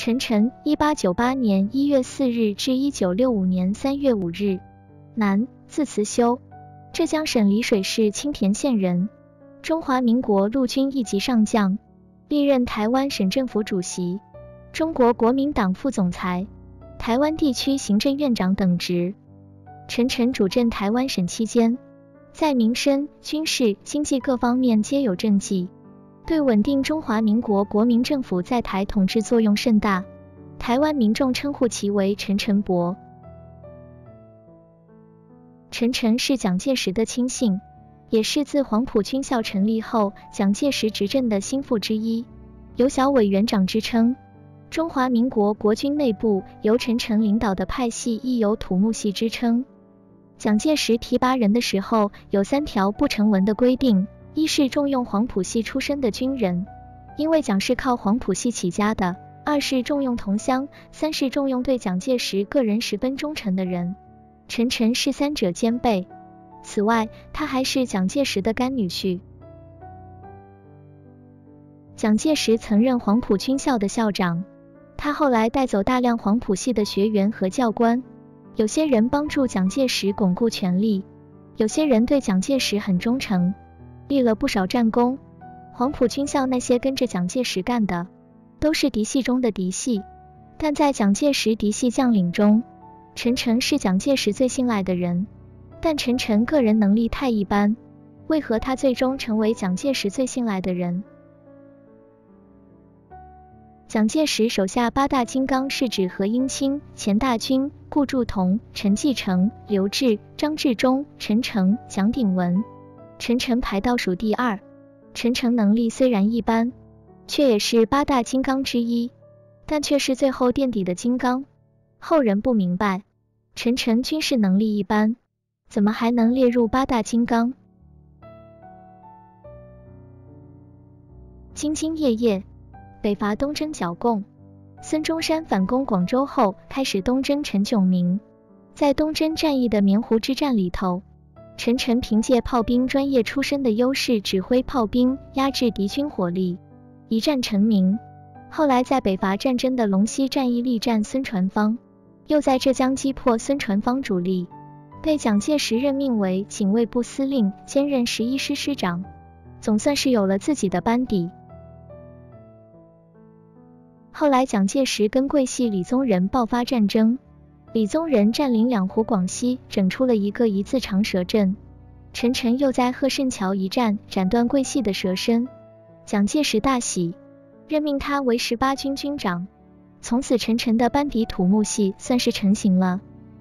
陈晨，1898年1月4日至1965年3月5日，男，字慈修，浙江省丽水市青田县人，中华民国陆军一级上将，历任台湾省政府主席、中国国民党副总裁、台湾地区行政院长等职。陈晨主政台湾省期间，在民生、军事、经济各方面皆有政绩，对稳定中华民国国民政府在台统治作用甚大，台湾民众称呼其为陈晨伯。陈晨是蒋介石的亲信，也是自黄埔军校成立后蒋介石执政的心腹之一，有小委员长之称。中华民国国军内部由陈晨领导的派系亦有土木系之称。蒋介石提拔人的时候有3条不成文的规定，一是重用黄埔系出身的军人，因为蒋是靠黄埔系起家的；二是重用同乡；三是重用对蒋介石个人十分忠诚的人。陈晨是3者兼备。此外，他还是蒋介石的干女婿。蒋介石曾任黄埔军校的校长，他后来带走大量黄埔系的学员和教官。有些人帮助蒋介石巩固权力，有些人对蒋介石很忠诚，立了不少战功。黄埔军校那些跟着蒋介石干的，都是嫡系中的嫡系，但在蒋介石嫡系将领中，陈晨是蒋介石最信赖的人。但陈晨个人能力太一般，为何他最终成为蒋介石最信赖的人？蒋介石手下8大金刚是指何应钦、钱大钧、顾祝同、陈继承、刘峙、张治中、陈诚、蒋鼎文。陈晨排倒数第2。陈诚能力虽然一般，却也是8大金刚之一，但却是最后垫底的金刚。后人不明白，陈晨军事能力一般，怎么还能列入8大金刚？兢兢业业，北伐东征剿共。孙中山反攻广州后，开始东征陈炯明。在东征战役的棉湖之战里头，陈晨凭借炮兵专业出身的优势，指挥炮兵压制敌军火力，一战成名。后来在北伐战争的龙溪战役力战孙传芳，又在浙江击破孙传芳主力，被蒋介石任命为警卫部司令，兼任11师师长，总算是有了自己的班底。后来蒋介石跟桂系李宗仁爆发战争，李宗仁占领两湖广西，整出了一个一字长蛇阵。陈晨又在贺胜桥一战斩断桂系的蛇身，蒋介石大喜，任命他为18军军长。从此陈晨的班底土木系算是成型了。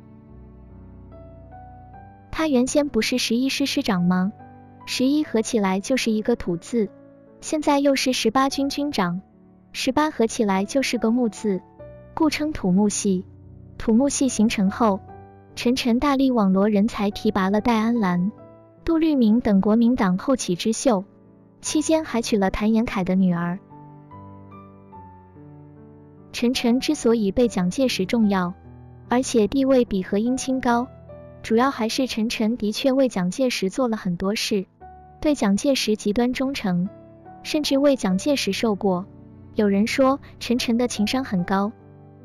他原先不是11师师长吗？11合起来就是一个土字，现在又是18军军长，18合起来就是个木字，故称土木系。土木系形成后，陈晨大力网罗人才，提拔了戴安澜、杜聿明等国民党后起之秀，期间还娶了谭延闿的女儿。陈晨之所以被蒋介石重要，而且地位比何应钦高，主要还是陈晨的确为蒋介石做了很多事，对蒋介石极端忠诚，甚至为蒋介石受过。有人说陈晨的情商很高，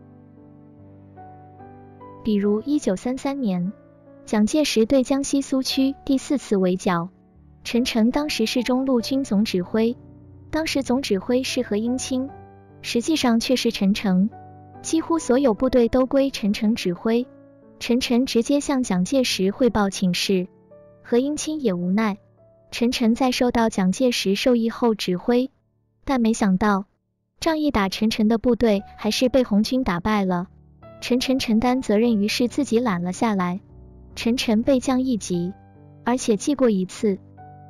比如1933年，蒋介石对江西苏区第4次围剿，陈晨当时是中路军总指挥，当时总指挥是何应钦，实际上却是陈诚，几乎所有部队都归陈诚指挥。陈晨直接向蒋介石汇报请示，何应钦也无奈。陈晨在受到蒋介石授意后指挥，但没想到仗义打陈晨的部队还是被红军打败了。陈晨承担责任，于是自己揽了下来。陈晨被降1级，而且记过1次。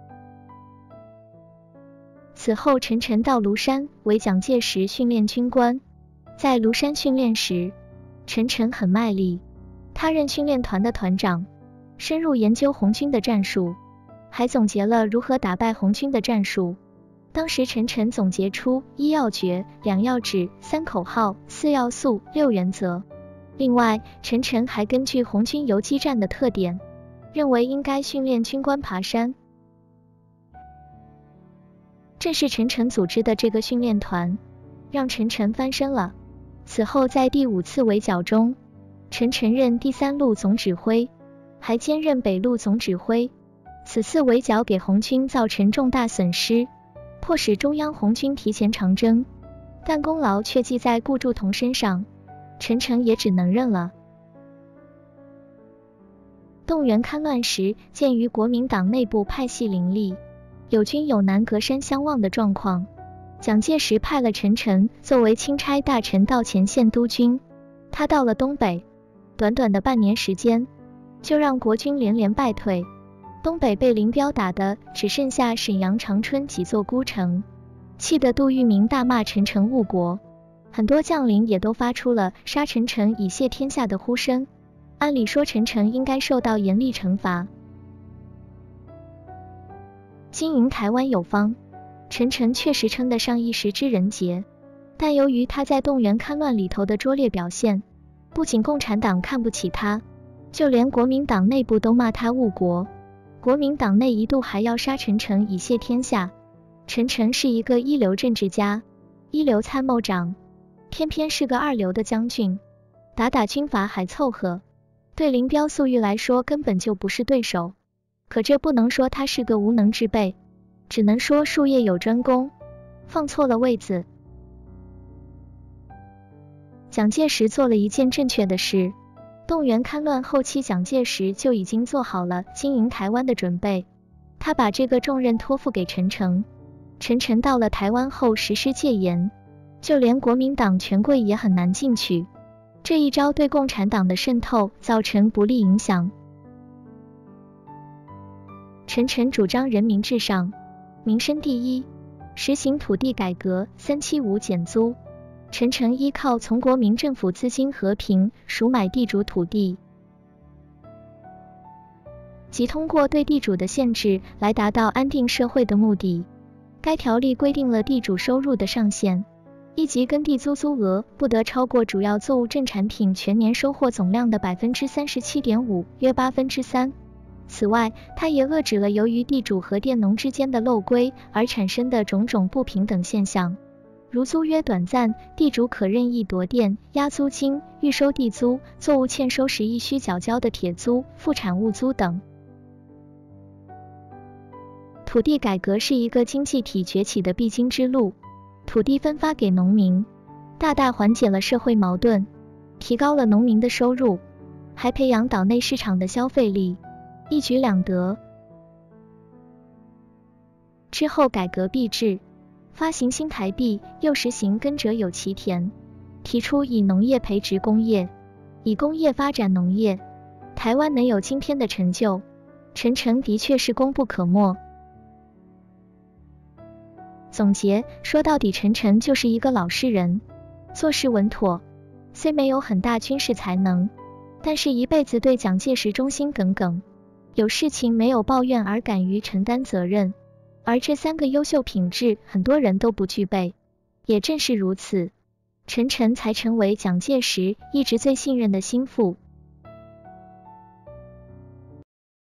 此后陈晨到庐山为蒋介石训练军官，在庐山训练时，陈晨很卖力，他任训练团的团长，深入研究红军的战术，还总结了如何打败红军的战术。当时陈晨总结出1要诀、2要旨、3口号、4要素、6原则。另外，陈晨还根据红军游击战的特点，认为应该训练军官爬山。正是陈晨组织的这个训练团，让陈晨翻身了。 此后在第5次围剿中，陈诚任第3路总指挥，还兼任北路总指挥。此次围剿给红军造成重大损失，迫使中央红军提前长征，但功劳却记在顾祝同身上，陈诚也只能认了。动员戡乱时，鉴于国民党内部派系林立，有军有难隔山相望的状况，蒋介石派了陈诚作为钦差大臣到前线督军。他到了东北，短短的半年时间，就让国军连连败退，东北被林彪打的只剩下沈阳、长春几座孤城，气得杜聿明大骂陈诚误国，很多将领也都发出了杀陈诚以谢天下的呼声。按理说陈诚应该受到严厉惩罚。经营台湾有方，陈诚确实称得上一时之人杰，但由于他在动员戡乱里头的拙劣表现，不仅共产党看不起他，就连国民党内部都骂他误国，国民党内一度还要杀陈诚以谢天下。陈诚是一个一流政治家，一流参谋长，偏偏是个二流的将军，打军阀还凑合，对林彪、粟裕来说根本就不是对手。可这不能说他是个无能之辈，只能说术业有专攻，放错了位子。蒋介石做了一件正确的事，动员戡乱后期，蒋介石就已经做好了经营台湾的准备，他把这个重任托付给陈诚。陈诚到了台湾后实施戒严，就连国民党权贵也很难进去，这一招对共产党的渗透造成不利影响。陈诚主张人民至上，民生第一，实行土地改革，375减租。陈诚依靠从国民政府资金和平赎买地主土地，即通过对地主的限制来达到安定社会的目的。该条例规定了地主收入的上限，一级耕地租额不得超过主要作物正产品全年收获总量的 37.5%， 约3%。此外，它也遏制了由于地主和佃农之间的漏规而产生的种种不平等现象，如租约短暂、地主可任意夺佃、压租金、预收地租、作物欠收时亦须缴交的铁租、副产物租等。土地改革是一个经济体崛起的必经之路，土地分发给农民，大大缓解了社会矛盾，提高了农民的收入，还培养岛内市场的消费力，一举两得。之后改革币制，发行新台币，又实行耕者有其田，提出以农业培植工业，以工业发展农业。台湾能有今天的成就，陈诚的确是功不可没。总结说到底，陈诚就是一个老实人，做事稳妥，虽没有很大军事才能，但是一辈子对蒋介石忠心耿耿，有事情没有抱怨而敢于承担责任，而这3个优秀品质很多人都不具备，也正是如此，陈诚才成为蒋介石一直最信任的心腹。